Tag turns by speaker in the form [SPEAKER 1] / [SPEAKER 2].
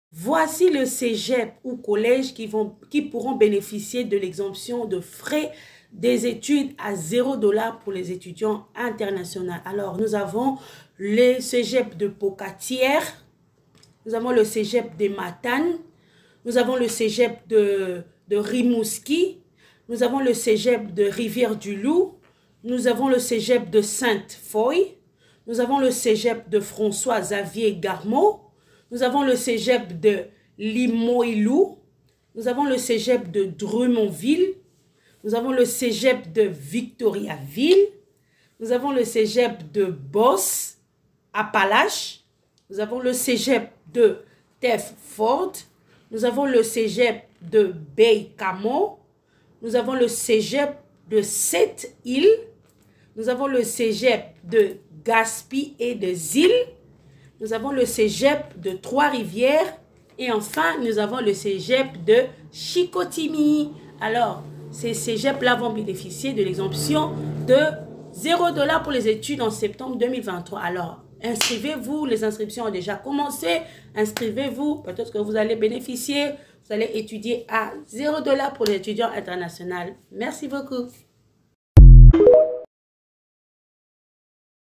[SPEAKER 1] Voici le cégep ou collège qui pourront bénéficier de l'exemption de frais des études à $0 pour les étudiants internationaux. Alors, nous avons le cégep de Pocatière, nous avons le cégep de Matane, nous avons le cégep de Rimouski, nous avons le cégep de Rivière-du-Loup, nous avons le cégep de Sainte-Foy, nous avons le cégep de François-Xavier Garmeau, nous avons le cégep de Limoilou, nous avons le cégep de Drummondville, nous avons le cégep de Victoriaville, nous avons le cégep de Boss, Appalaches, nous avons le cégep de Tefford, nous avons le cégep de Baie-Camo, nous avons le cégep de Sept-Îles, nous avons le cégep de Gaspé et de Zille, nous avons le cégep de Trois-Rivières et enfin, nous avons le cégep de Chicoutimi. Alors, ces cégeps-là vont bénéficier de l'exemption de $0 pour les études en septembre 2023. Alors, inscrivez-vous, les inscriptions ont déjà commencé. Inscrivez-vous, peut-être que vous allez bénéficier, vous allez étudier à $0 pour les étudiants internationaux. Merci beaucoup.